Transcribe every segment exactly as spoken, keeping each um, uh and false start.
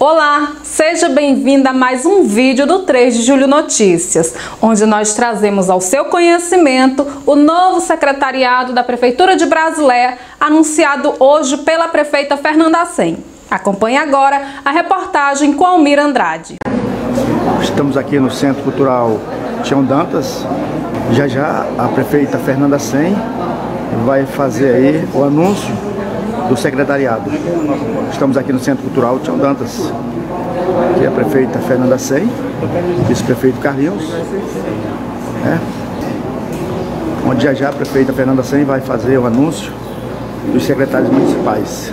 Olá, seja bem-vinda a mais um vídeo do três de julho Notícias, onde nós trazemos ao seu conhecimento o novo secretariado da Prefeitura de Brasileia, anunciado hoje pela prefeita Fernanda Assem. Acompanhe agora a reportagem com Almir Andrade. Estamos aqui no Centro Cultural Tião Dantas. Já já a prefeita Fernanda Assem vai fazer aí o anúncio do secretariado. Estamos aqui no Centro Cultural Tião Dantas, que é a prefeita Fernanda Assem, vice-prefeito Carlinhos, né? Onde já já a prefeita Fernanda Assem vai fazer o anúncio dos secretários municipais.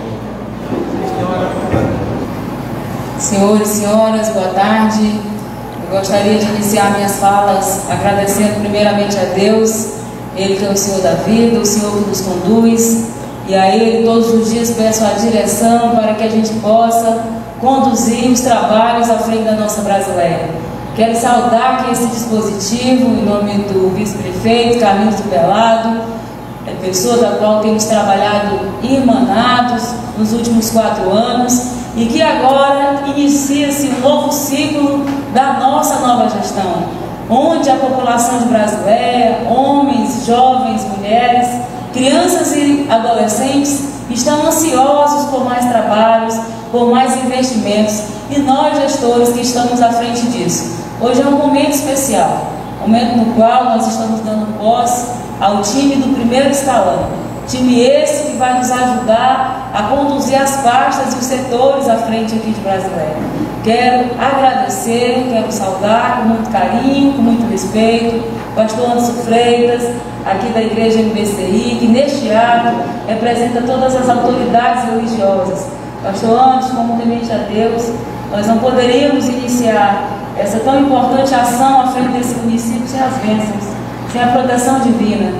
Senhores e senhoras, boa tarde. Eu gostaria de iniciar minhas falas agradecendo primeiramente a Deus, Ele que é o Senhor da vida, o Senhor que nos conduz, e a Ele todos os dias peço a direção para que a gente possa conduzir os trabalhos à frente da nossa Brasileia. Quero saudar aqui esse dispositivo em nome do vice-prefeito Carlinhos do Pelado, é pessoa da qual temos trabalhado irmanados nos últimos quatro anos e que agora inicia-se um novo ciclo da nossa nova gestão, onde a população de Brasileia, homens, jovens, mulheres, crianças e adolescentes estão ansiosos por mais trabalhos, por mais investimentos, e nós gestores que estamos à frente disso. Hoje é um momento especial, momento no qual nós estamos dando posse ao time do primeiro escalão, time esse que vai nos ajudar a conduzir as pastas e os setores à frente aqui de Brasileia. Quero agradecer, quero saudar com muito carinho, com muito respeito, o pastor Anderson Freitas, aqui da Igreja M B C I, que neste ato representa todas as autoridades religiosas. Pastor Anderson, como temente a Deus, nós não poderíamos iniciar essa tão importante ação à frente desse município sem as bênçãos, sem a proteção divina.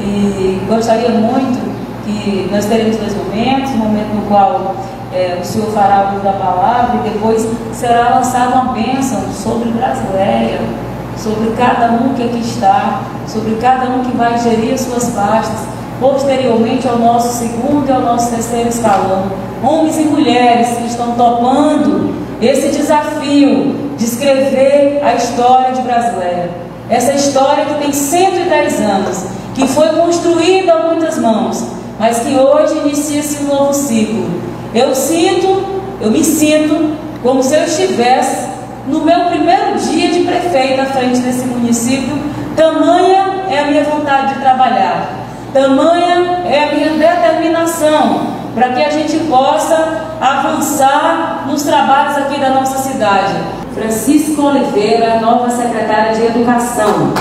E gostaria muito que nós teremos dois momentos, um momento no qual é, o Senhor fará o uso da palavra e depois será lançada uma bênção sobre Brasileia, sobre cada um que aqui está, sobre cada um que vai gerir as suas pastas, posteriormente ao nosso segundo e ao nosso terceiro escalão. Homens e mulheres que estão topando esse desafio de escrever a história de Brasileia. Essa história que tem cento e dez anos, que foi construída a muitas mãos, mas que hoje inicia-se um novo ciclo. Eu sinto, eu me sinto como se eu estivesse no meu primeiro dia de prefeita à frente desse município. Tamanha é a minha vontade de trabalhar, tamanha é a minha determinação para que a gente possa avançar nos trabalhos aqui da nossa cidade. Francisca Oliveira, nova secretária de Educação.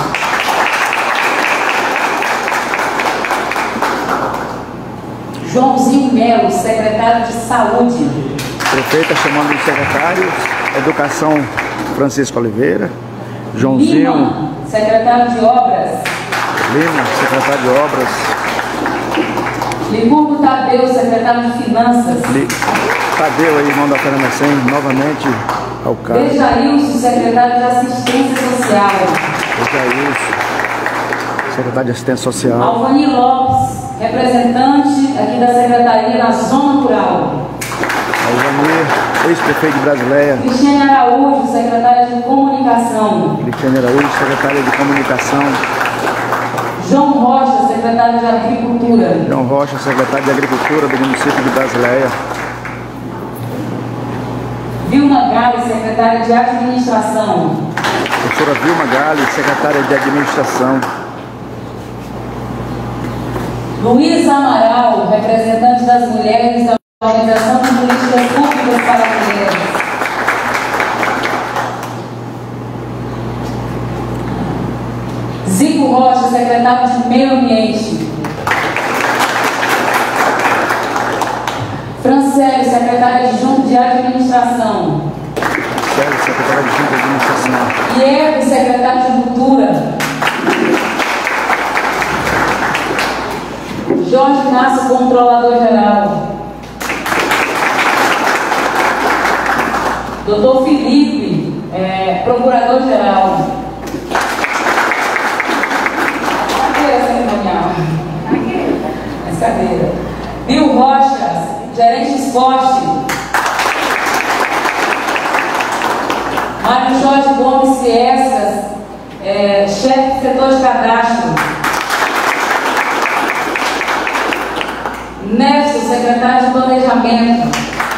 Joãozinho Melo, secretário de Saúde. Prefeita chamando de secretário, Educação, Francisco Oliveira. Joãozinho Lima, secretário de Obras. Lima, secretário de Obras. Limurgo Tadeu, secretário de Finanças. Li... Tadeu, aí, irmão da Fernanda Assem, novamente ao cargo. Bejailson, secretário de Assistência Social. Bejailson, secretário de Assistência Social. Alvani Lopes, representante aqui da Secretaria na Zona Rural. Alvani, ex-prefeito de Brasileia. Cristiane Araújo, secretária de Comunicação. Cristiane Araújo, secretária de Comunicação. João Rocha, secretário de Agricultura. João Rocha, secretário de Agricultura do município de Brasileia. Vilma Gales, secretária de Administração. Professora Vilma Gales, secretária de Administração. Luiz Amaral, representante das mulheres da Organização de Políticas Públicas para Mulheres. Zico Rocha, secretário de Meio Ambiente. Franciele, secretária adjunta de Administração. Franciele, secretária adjunta de Administração. Diego, secretário de Cultura. Jorge Inácio, controlador-geral. Doutor Felipe, é, procurador-geral. Cadeira, cerimonial. Mas cadeira. Bill Rocha, gerente de esporte. Marjote Gomes Fiescas, é, chefe do setor de cadastro. Néstor, secretário de planejamento.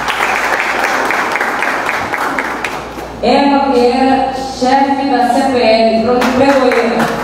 Eva Vieira, chefe da C P L, Pregoeira.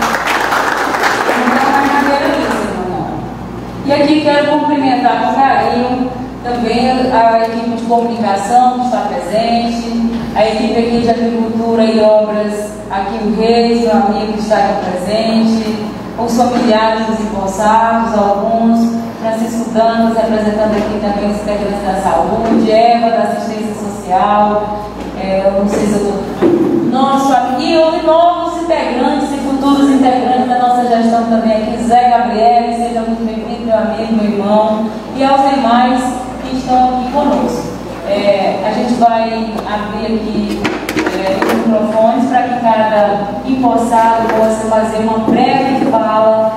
E aqui quero cumprimentar com carinho também a equipe de comunicação que está presente, a equipe aqui de agricultura e obras, aqui o Reis, meu amigo que está aqui presente, os familiares dos empossados, alguns, Francisco Danos, representando aqui também os secretários da saúde, Eva da assistência social, é, eu não sei se eu estou... Nosso amigo e novos integrantes e futuros integrantes da nossa gestão também aqui, Zé Gabriel, seja muito bem-vindo, meu amigo, meu irmão, e aos demais que estão aqui conosco. É, a gente vai abrir aqui é, os microfones para que cada empossado possa fazer uma breve fala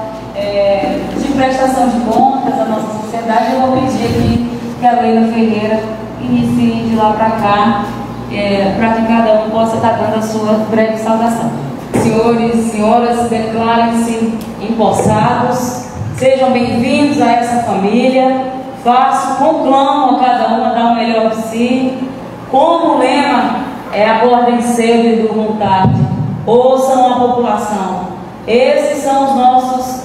é, de prestação de contas à nossa sociedade. Eu vou pedir aqui que a Leila Ferreira inicie de lá para cá, é, para que cada um possa estar dando a sua breve saudação. Senhores e senhoras, declarem-se empossados, sejam bem-vindos a essa família. Faço, conclamo a cada um a dar o melhor de si. Como o lema é acordem cedo e durmam tarde, ouçam a população. Esses são os nossos,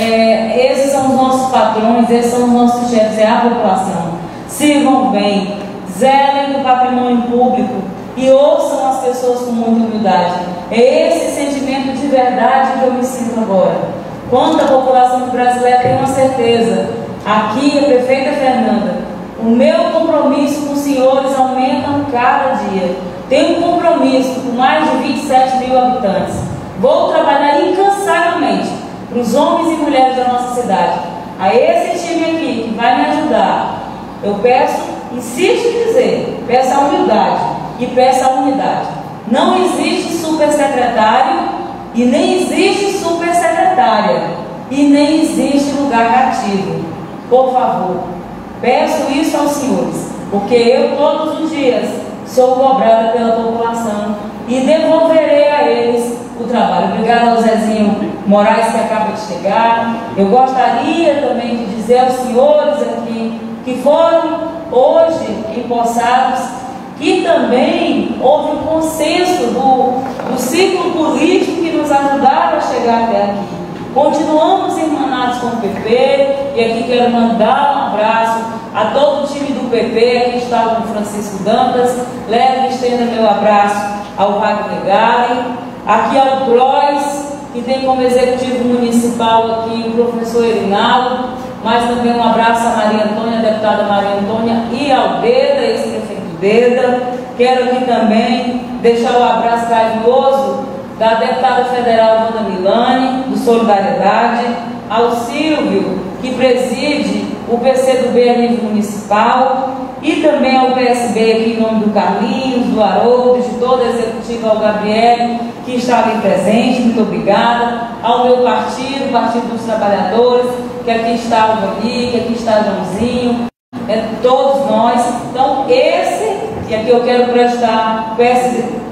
é, esses são os nossos patrões, esses são os nossos chefes, é a população. Sirvam bem, zelem do patrimônio público e ouçam as pessoas com muita humildade. É esse sentimento de verdade que eu me sinto agora. Quanto a população brasileira tem uma certeza, aqui a prefeita Fernanda, o meu compromisso com os senhores aumenta cada dia. Tenho um compromisso com mais de vinte e sete mil habitantes. Vou trabalhar incansavelmente para os homens e mulheres da nossa cidade. A esse time aqui que vai me ajudar, eu peço, insisto em dizer, peço a humildade e peço a unidade. Não existe supersecretário e nem existe supersecretária e nem existe lugar cativo. Por favor, peço isso aos senhores, porque eu todos os dias sou cobrada pela população e devolverei a eles o trabalho. Obrigada ao Zezinho Moraes que acaba de chegar. Eu gostaria também de dizer aos senhores aqui que foram hoje empossados que também houve um consenso do, do ciclo político que nos ajudava a chegar até aqui. Continuamos irmanados com o P P, e aqui quero mandar um abraço a todo o time do P P. Aqui está o Francisco Dantas, leve e estenda meu abraço ao Wagner Galen, aqui ao Prois, que tem como executivo municipal aqui o professor Erinaldo, mas também um abraço a Maria Antônia, a deputada Maria Antônia, e ao Deda, ex-prefeito Deda. Quero aqui também deixar o abraço carinhoso da deputada federal Wanda Milani, do Solidariedade, ao Silvio, que preside o P C do B a nível municipal, e também ao P S B aqui em nome do Carlinhos, do Haroldo, de toda a executiva, ao Gabriel, que está ali presente, muito obrigada, ao meu partido, o Partido dos Trabalhadores, que aqui está o Vani, que aqui está o Joãozinho, é, todos nós. Então esse, e aqui eu quero prestar o P S B,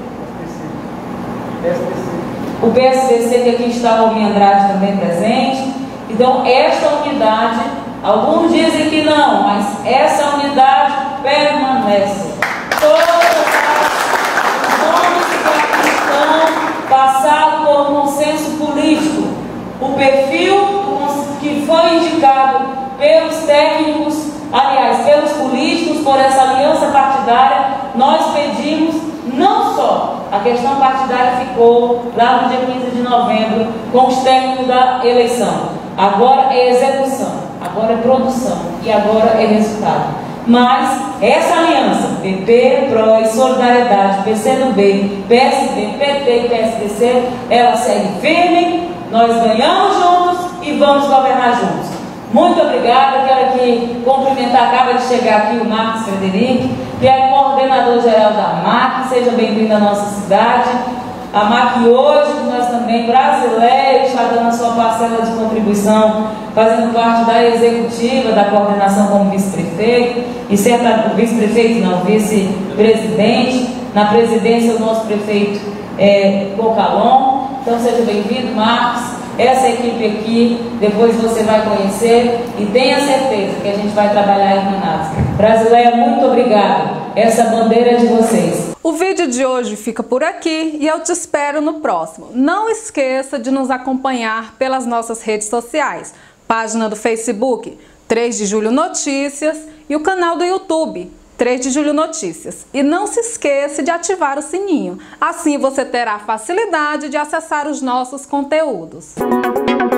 o P S D C, que aqui está o Almir Andrade também presente. Então esta unidade, alguns dizem que não, mas essa unidade permanece. Todas as nomes que aqui estão passaram por um consenso político. O perfil que foi indicado pelos técnicos, aliás, pelos políticos, por essa aliança partidária, nós pedimos. Não só a questão partidária ficou lá no dia quinze de novembro com os técnicos da eleição. Agora é execução, agora é produção e agora é resultado. Mas essa aliança, P P, P R O, Solidariedade, P C do B, P S B, P T e P S D C, ela segue firme, nós ganhamos juntos e vamos governar juntos. Muito obrigada, quero aqui cumprimentar, acaba de chegar aqui o Marcos Frederico, que é coordenador-geral da M A C, seja bem-vindo à nossa cidade. A M A C hoje, nós também, brasileiro, está dando a sua parcela de contribuição, fazendo parte da executiva, da coordenação como vice-prefeito, e certa, vice-prefeito não, vice-presidente, na presidência o nosso prefeito é, Bocalon. Então seja bem-vindo, Marcos. Essa equipe aqui, depois você vai conhecer e tenha certeza que a gente vai trabalhar em Manaus. Brasileia, muito obrigada. Essa bandeira é de vocês. O vídeo de hoje fica por aqui e eu te espero no próximo. Não esqueça de nos acompanhar pelas nossas redes sociais, página do Facebook três de julho Notícias e o canal do YouTube três de julho Notícias. E não se esqueça de ativar o sininho, assim você terá facilidade de acessar os nossos conteúdos.